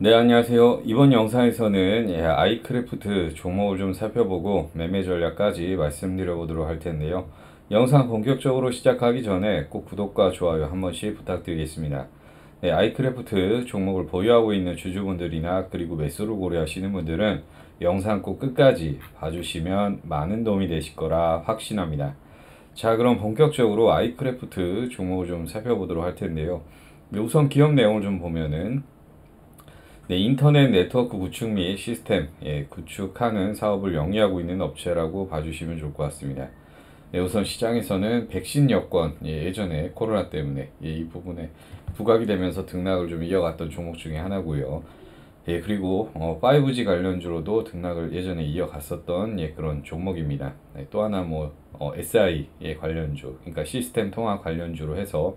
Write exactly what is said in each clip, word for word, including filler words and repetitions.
네, 안녕하세요. 이번 영상에서는 예, 아이크래프트 종목을 좀 살펴보고 매매 전략까지 말씀드려 보도록 할 텐데요. 영상 본격적으로 시작하기 전에 꼭 구독과 좋아요 한 번씩 부탁드리겠습니다. 네, 아이크래프트 종목을 보유하고 있는 주주분들이나 그리고 매수를 고려하시는 분들은 영상 꼭 끝까지 봐주시면 많은 도움이 되실 거라 확신합니다. 자, 그럼 본격적으로 아이크래프트 종목을 좀 살펴보도록 할 텐데요. 우선 기업 내용을 좀 보면은 네, 인터넷 네트워크 구축 및 시스템 예, 구축하는 사업을 영위하고 있는 업체라고 봐주시면 좋을 것 같습니다. 네, 우선 시장에서는 백신 여권 예, 예전에 코로나 때문에 예, 이 부분에 부각이 되면서 등락을 좀 이어갔던 종목 중에 하나고요. 예, 그리고 어, 파이브지 관련주로도 등락을 예전에 이어갔었던 예, 그런 종목입니다. 네, 또 하나 뭐 어, 에스아이 예, 관련주, 그러니까 시스템 통합 관련주로 해서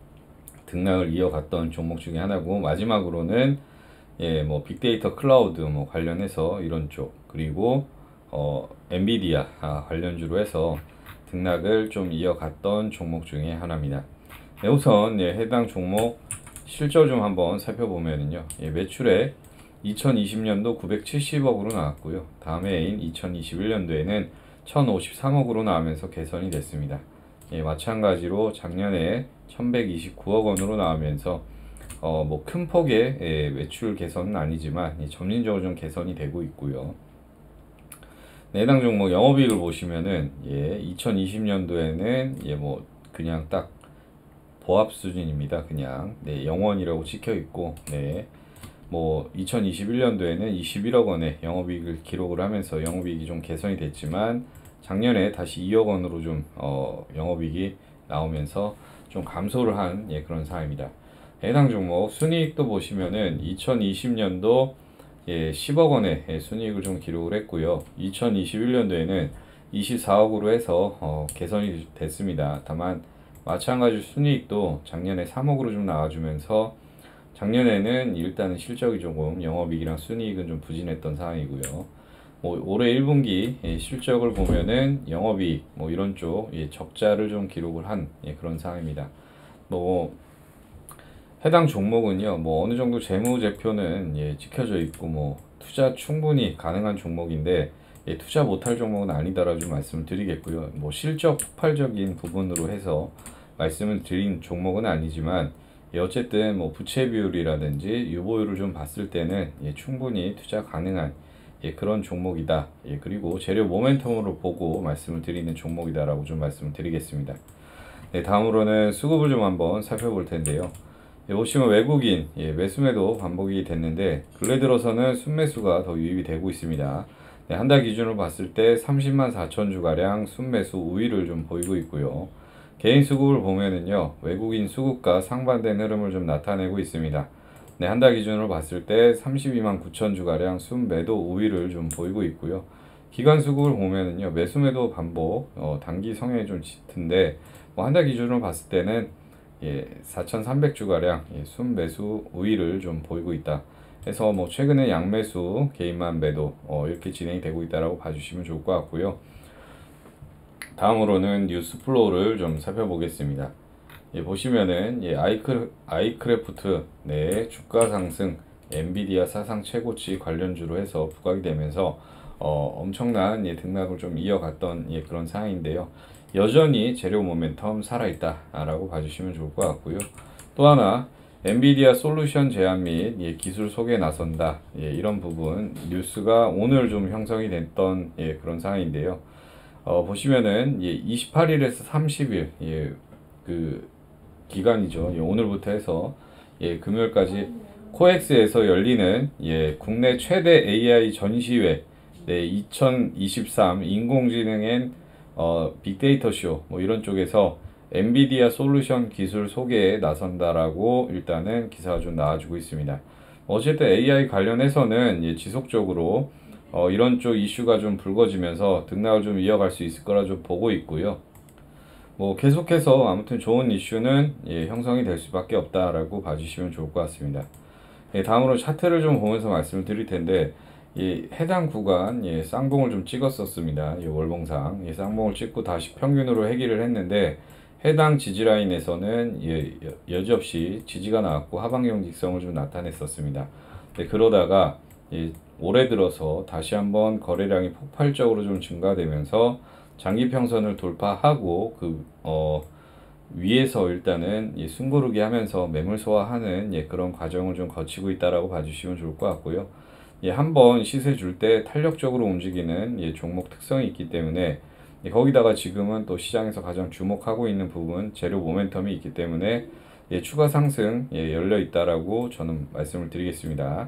등락을 이어갔던 종목 중에 하나고, 마지막으로는 예, 뭐 빅데이터 클라우드 뭐 관련해서 이런 쪽, 그리고 어, 엔비디아 아, 관련주로 해서 등락을 좀 이어갔던 종목 중에 하나입니다. 네, 우선 예, 해당 종목 실적 좀 한번 살펴보면은요, 예, 매출액 이천이십 년도 구백칠십억으로 나왔고요. 다음 해인 이천이십일 년도에는 천오십삼억으로 나오면서 개선이 됐습니다. 예, 마찬가지로 작년에 천백이십구억 원으로 나오면서 어, 뭐 큰 폭의 예, 매출 개선은 아니지만 예, 점진적으로 좀 개선이 되고 있고요. 네, 해당 종목 영업이익을 보시면은 예, 이천이십 년도에는 예, 뭐 그냥 딱 보합 수준입니다. 그냥 네, 영원이라고 찍혀 있고, 네, 뭐 이천이십일 년도에는 이십일억 원의 영업이익을 기록을 하면서 영업이익이 좀 개선이 됐지만 작년에 다시 이억 원으로 좀 어, 영업이익이 나오면서 좀 감소를 한 예, 그런 상황입니다. 해당 종목 순이익도 보시면은 이천이십 년도 예, 십억 원의 예, 순이익을 좀 기록을 했고요. 이천이십일 년도에는 이십사억으로 해서 어, 개선이 됐습니다. 다만 마찬가지 순이익도 작년에 삼억으로 좀 나와주면서 작년에는 일단은 실적이 조금 영업이익이랑 순이익은 좀 부진했던 상황이고요. 뭐 올해 일 분기 예, 실적을 보면은 영업이익 뭐 이런 쪽 예, 적자를 좀 기록을 한 예, 그런 상황입니다. 뭐 해당 종목은요, 뭐 어느 정도 재무제표는 예, 찍혀져 있고 뭐 투자 충분히 가능한 종목인데 예, 투자 못할 종목은 아니다라고 좀 말씀을 드리겠고요. 뭐 실적 폭발적인 부분으로 해서 말씀을 드린 종목은 아니지만 예, 어쨌든 뭐 부채 비율이라든지 유보율을 좀 봤을 때는 예, 충분히 투자 가능한 예, 그런 종목이다. 예, 그리고 재료 모멘텀으로 보고 말씀을 드리는 종목이다라고 좀 말씀을 드리겠습니다. 네, 다음으로는 수급을 좀 한번 살펴볼 텐데요. 예, 보시면 외국인 예, 매수매도 반복이 됐는데 근래 들어서는 순매수가 더 유입이 되고 있습니다. 네, 한 달 기준으로 봤을 때 삼십만 사천 주가량 순매수 우위를 좀 보이고 있고요. 개인 수급을 보면은요, 외국인 수급과 상반된 흐름을 좀 나타내고 있습니다. 네, 한 달 기준으로 봤을 때 삼십이만 구천 주가량 순매도 우위를 좀 보이고 있고요. 기관 수급을 보면은요, 매수매도 반복, 어, 단기 성향이 좀 짙은데 뭐 한 달 기준으로 봤을 때는 예, 사천삼백 주가량 예, 순매수 우위를 좀 보이고 있다. 그래서 뭐 최근에 양매수 개인만 매도 어, 이렇게 진행이 되고 있다라고 봐주시면 좋을 것 같고요. 다음으로는 뉴스 플로우를 좀 살펴보겠습니다. 예, 보시면은 예, 아이크, 아이크래프트 네, 주가 상승, 엔비디아 사상 최고치 관련주로 해서 부각이 되면서 어, 엄청난 예, 등락을 좀 이어갔던 예, 그런 상황인데요. 여전히 재료 모멘텀 살아있다라고 봐주시면 좋을 것 같고요. 또 하나 엔비디아 솔루션 제안 및 예, 기술 소개에 나선다. 예, 이런 부분 뉴스가 오늘 좀 형성이 됐던 예, 그런 상황인데요. 어, 보시면은 예, 이십팔 일에서 삼십 일 예, 그 기간이죠. 예, 오늘부터 해서 예, 금요일까지 코엑스에서 열리는 예, 국내 최대 에이아이 전시회 네, 이천이십삼 인공지능엔 어, 빅데이터 쇼, 뭐 이런 쪽에서 엔비디아 솔루션 기술 소개에 나선다라고 일단은 기사가 좀 나와주고 있습니다. 어쨌든 에이아이 관련해서는 예, 지속적으로 어, 이런 쪽 이슈가 좀 불거지면서 등락을 좀 이어갈 수 있을 거라 좀 보고 있고요. 뭐 계속해서 아무튼 좋은 이슈는 예, 형성이 될 수밖에 없다라고 봐주시면 좋을 것 같습니다. 예, 다음으로 차트를 좀 보면서 말씀을 드릴 텐데, 이 해당 구간 예, 쌍봉을 좀 찍었었습니다. 이 월봉상 예, 쌍봉을 찍고 다시 평균으로 해기를 했는데 해당 지지라인에서는 예, 여지없이 지지가 나왔고 하방경 직성을 좀 나타냈었습니다. 네, 그러다가 예, 올해 들어서 다시 한번 거래량이 폭발적으로 좀 증가되면서 장기 평선을 돌파하고 그 어, 위에서 일단은 예, 숨고르기 하면서 매물 소화하는 예, 그런 과정을 좀 거치고 있다라고 봐주시면 좋을 것 같고요. 예, 한번 시세 줄 때 탄력적으로 움직이는 예, 종목 특성이 있기 때문에 예, 거기다가 지금은 또 시장에서 가장 주목하고 있는 부분 재료 모멘텀이 있기 때문에 예, 추가 상승 예, 열려 있다라고 저는 말씀을 드리겠습니다.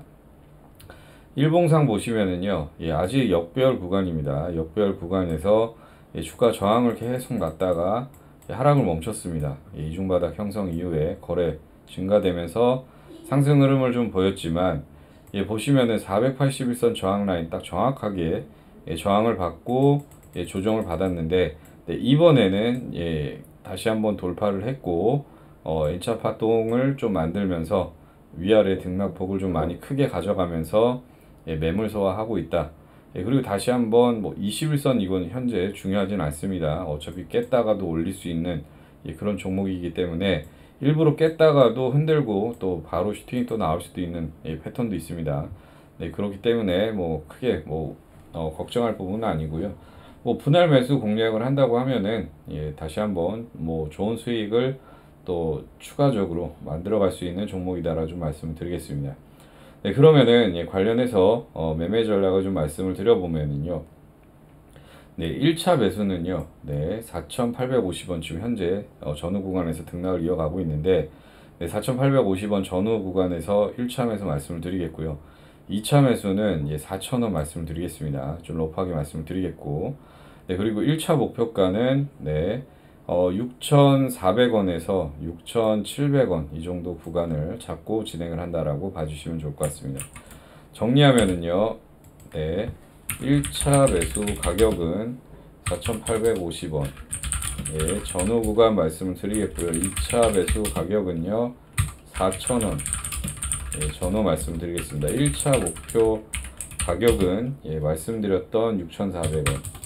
일봉상 보시면은요, 예, 아직 역배열 구간입니다. 역배열 구간에서 예, 주가 저항을 계속 났다가 예, 하락을 멈췄습니다. 예, 이중바닥 형성 이후에 거래 증가되면서 상승 흐름을 좀 보였지만 예, 보시면은 사백팔십일 선 저항 라인 딱 정확하게 예, 저항을 받고 예, 조정을 받았는데 네, 이번에는 예, 다시 한번 돌파를 했고 어, N차 파동을 좀 만들면서 위아래 등락폭을 좀 많이 크게 가져가면서 예, 매물 소화하고 있다. 예, 그리고 다시 한번 뭐 이십일 선 이건 현재 중요하진 않습니다. 어차피 깼다가도 올릴 수 있는 예, 그런 종목이기 때문에 일부러 깼다가도 흔들고 또 바로 슈팅이 또 나올 수도 있는 예, 패턴도 있습니다. 네, 그렇기 때문에 뭐 크게 뭐 어, 걱정할 부분은 아니고요. 뭐 분할 매수 공략을 한다고 하면은 예, 다시 한번 뭐 좋은 수익을 또 추가적으로 만들어 갈 수 있는 종목이다라 좀 말씀을 드리겠습니다. 네, 그러면은 예, 관련해서 어, 매매 전략을 좀 말씀을 드려보면은요. 네, 일 차 매수는요, 네, 사천팔백오십 원 지금 현재 어, 전후 구간에서 등락을 이어가고 있는데, 네, 사천팔백오십 원 전후 구간에서 일 차 매수 말씀을 드리겠고요. 이 차 매수는 예, 사천 원 말씀을 드리겠습니다. 좀 러프하게 말씀을 드리겠고, 네, 그리고 일 차 목표가는 네, 어, 육천사백 원에서 육천칠백 원 이 정도 구간을 잡고 진행을 한다라고 봐주시면 좋을 것 같습니다. 정리하면은요, 네. 일 차 매수 가격은 사천팔백오십 원 예, 전후 구간 말씀을 드리겠고요. 이 차 매수 가격은요 사천 원 예, 전후 말씀 드리겠습니다. 일 차 목표 가격은 예, 말씀드렸던 육천사백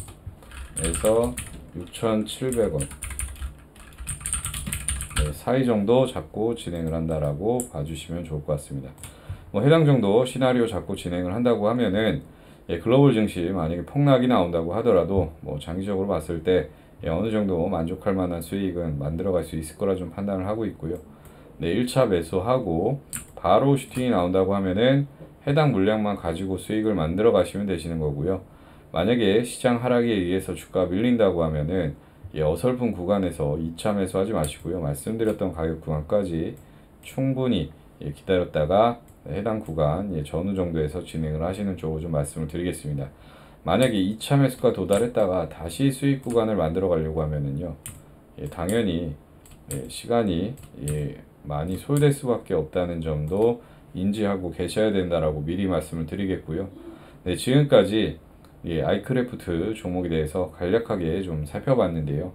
원에서 육천칠백 원 네, 사이 정도 잡고 진행을 한다라고 봐주시면 좋을 것 같습니다. 뭐 해당 정도 시나리오 잡고 진행을 한다고 하면은 예, 글로벌 증시 만약에 폭락이 나온다고 하더라도 뭐 장기적으로 봤을 때 예, 어느 정도 만족할 만한 수익은 만들어갈 수 있을 거라 좀 판단을 하고 있고요. 네, 일 차 매수하고 바로 슈팅이 나온다고 하면은 해당 물량만 가지고 수익을 만들어 가시면 되시는 거고요. 만약에 시장 하락에 의해서 주가 밀린다고 하면은 예, 어설픈 구간에서 이 차 매수하지 마시고요. 말씀드렸던 가격 구간까지 충분히 예, 기다렸다가 해당 구간 예, 전후 정도에서 진행을 하시는 쪽으로 좀 말씀을 드리겠습니다. 만약에 이 차 매수가 도달했다가 다시 수익 구간을 만들어 가려고 하면은요, 예, 당연히 예, 시간이 예, 많이 소요될 수밖에 없다는 점도 인지하고 계셔야 된다라고 미리 말씀을 드리겠고요. 네, 지금까지 예, 아이크래프트 종목에 대해서 간략하게 좀 살펴봤는데요.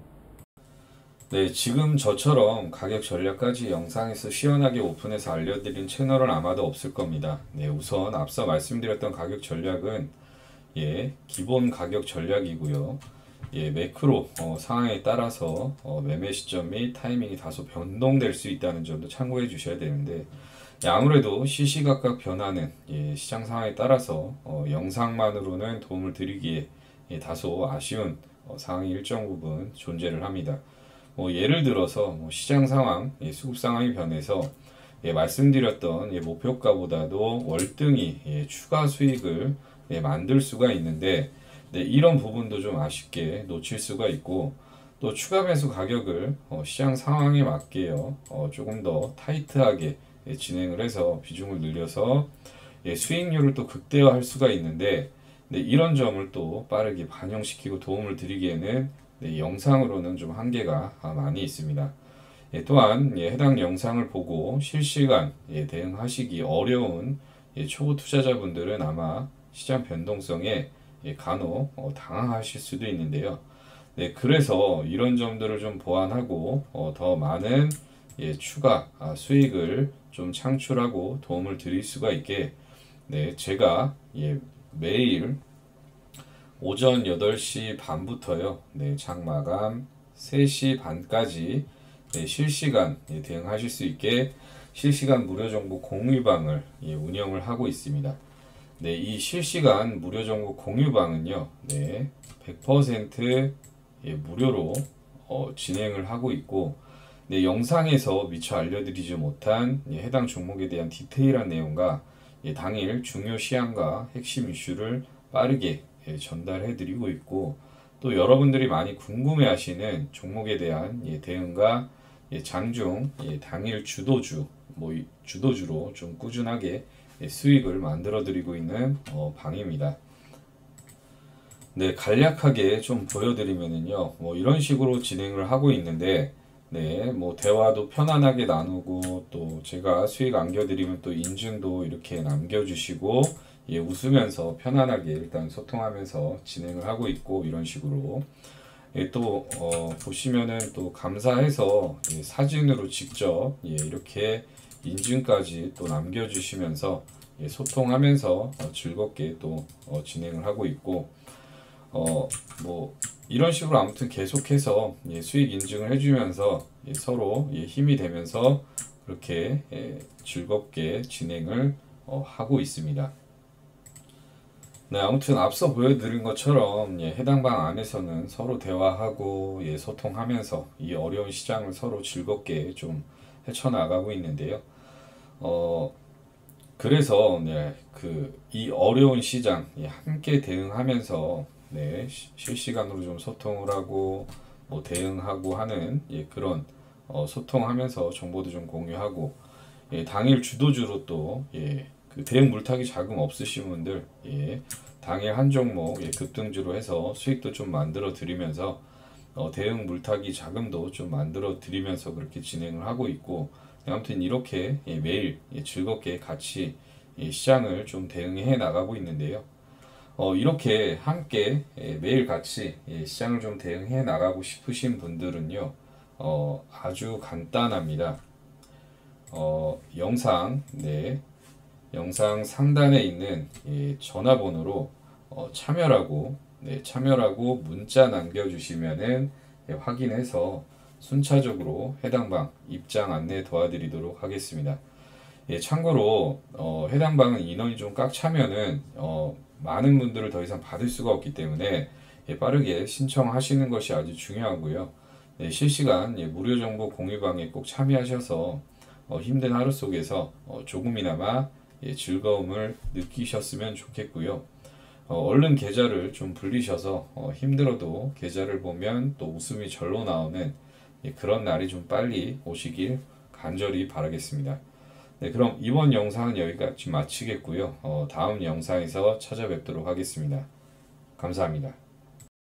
네, 지금 저처럼 가격 전략까지 영상에서 시원하게 오픈해서 알려드린 채널은 아마도 없을 겁니다. 네, 우선 앞서 말씀드렸던 가격 전략은 예, 기본 가격 전략이고요. 예, 매크로 어, 상황에 따라서 어, 매매 시점 및 타이밍이 다소 변동될 수 있다는 점도 참고해 주셔야 되는데 예, 아무래도 시시각각 변하는 예, 시장 상황에 따라서 어, 영상만으로는 도움을 드리기에 예, 다소 아쉬운 어, 상황이 일정 부분 존재를 합니다. 뭐 예를 들어서 뭐 시장 상황, 예, 수급 상황이 변해서 예, 말씀드렸던 예, 목표가보다도 월등히 예, 추가 수익을 예, 만들 수가 있는데 네, 이런 부분도 좀 아쉽게 놓칠 수가 있고 또 추가 매수 가격을 어, 시장 상황에 맞게요 어, 조금 더 타이트하게 예, 진행을 해서 비중을 늘려서 예, 수익률을 또 극대화할 수가 있는데 네, 이런 점을 또 빠르게 반영시키고 도움을 드리기에는 네, 영상으로는 좀 한계가 많이 있습니다. 예, 또한 예, 해당 영상을 보고 실시간 예, 대응하시기 어려운 예, 초보 투자자분들은 아마 시장 변동성에 예, 간혹 어, 당황하실 수도 있는데요. 네, 그래서 이런 점들을 좀 보완하고 어, 더 많은 예, 추가 아, 수익을 좀 창출하고 도움을 드릴 수가 있게 네, 제가 예, 매일 오전 여덟 시 반부터요. 네, 장 마감 세 시 반까지 네, 실시간 예, 대응하실 수 있게 실시간 무료 정보 공유방을 예, 운영을 하고 있습니다. 네, 이 실시간 무료 정보 공유방은요, 네, 백 퍼센트 예, 무료로 어, 진행을 하고 있고, 네, 영상에서 미처 알려드리지 못한 예, 해당 종목에 대한 디테일한 내용과 예, 당일 중요 시황과 핵심 이슈를 빠르게 예, 전달해드리고 있고, 또 여러분들이 많이 궁금해하시는 종목에 대한 예, 대응과 예, 장중 예, 당일 주도주, 뭐 이- 주도주로 좀 꾸준하게 예, 수익을 만들어 드리고 있는 어, 방입니다. 네, 간략하게 좀 보여드리면은요, 뭐 이런 식으로 진행을 하고 있는데, 네, 뭐 대화도 편안하게 나누고, 또 제가 수익 안겨드리면 또 인증도 이렇게 남겨주시고, 예, 웃으면서 편안하게 일단 소통하면서 진행을 하고 있고, 이런 식으로. 예, 또, 어, 보시면은 또 감사해서 예, 사진으로 직접 예, 이렇게 인증까지 또 남겨주시면서 예, 소통하면서 어, 즐겁게 또 어, 진행을 하고 있고, 어, 뭐, 이런 식으로 아무튼 계속해서 예, 수익 인증을 해주면서 예, 서로 예, 힘이 되면서 그렇게 예, 즐겁게 진행을 어, 하고 있습니다. 네, 아무튼 앞서 보여드린 것처럼 예, 해당 방 안에서는 서로 대화하고 예, 소통하면서 이 어려운 시장을 서로 즐겁게 좀 헤쳐나가고 있는데요. 어, 그래서 네, 그 이 어려운 시장 예, 함께 대응하면서 네, 시- 실시간으로 좀 소통을 하고 뭐 대응하고 하는 예, 그런 어, 소통하면서 정보도 좀 공유하고 예, 당일 주도주로 또 예, 그 대응 물타기 자금 없으신 분들 예, 당일 한 종목 예, 급등주로 해서 수익도 좀 만들어 드리면서 어, 대응 물타기 자금도 좀 만들어 드리면서 그렇게 진행을 하고 있고 아무튼 이렇게 예, 매일 예, 즐겁게 같이 예, 시장을 좀 대응해 나가고 있는데요. 어, 이렇게 함께 예, 매일 같이 예, 시장을 좀 대응해 나가고 싶으신 분들은요, 어, 아주 간단합니다. 어, 영상, 네, 영상 상단에 있는 예, 전화번호로 어, 참여라고 네, 참여라고 문자 남겨주시면은 예, 확인해서 순차적으로 해당 방 입장 안내 도와드리도록 하겠습니다. 예, 참고로 어, 해당 방은 인원이 좀 꽉 차면은 어, 많은 분들을 더 이상 받을 수가 없기 때문에 예, 빠르게 신청하시는 것이 아주 중요하고요. 네, 실시간 예, 무료 정보 공유방에 꼭 참여하셔서 어, 힘든 하루 속에서 어, 조금이나마 예, 즐거움을 느끼셨으면 좋겠고요. 어, 얼른 계좌를 좀 불리셔서 어, 힘들어도 계좌를 보면 또 웃음이 절로 나오는 예, 그런 날이 좀 빨리 오시길 간절히 바라겠습니다. 네, 그럼 이번 영상은 여기까지 마치겠고요. 어, 다음 영상에서 찾아뵙도록 하겠습니다. 감사합니다.